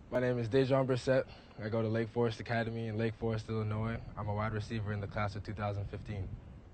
My name is Dejon Brissett. I go to Lake Forest Academy in Lake Forest, Illinois. I'm a wide receiver in the class of 2015.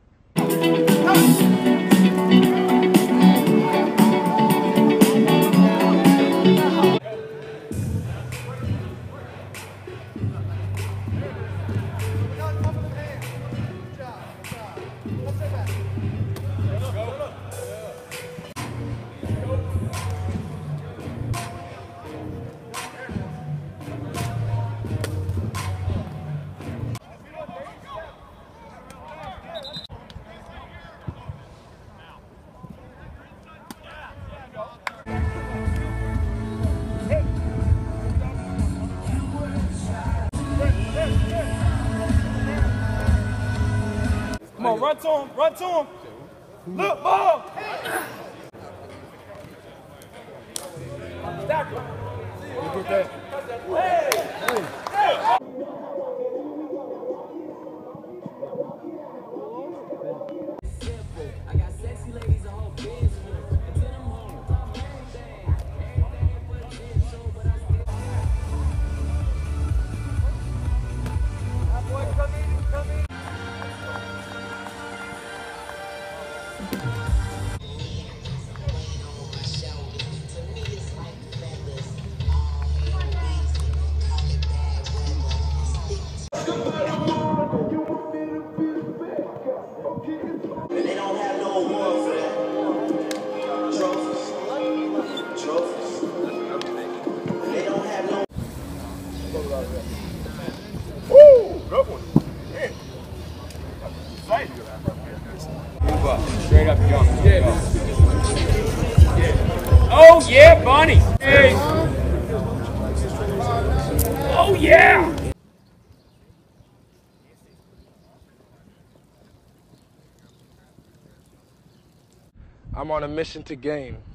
Come on, run to him, run to him. Look, ball. Stack him. You get that? Hey. I got sexy ladies a whole business. Until I'm home, I'm everything but a bitch, so but I still. My boy, come in, come in. They don't have no award for that. Trophies. They don't have no. Woo! Good one. Man. Excited. Move up. Straight up, young. Yeah. Oh, yeah, Bonnie. Hey. Oh, yeah. I'm on a mission to gain.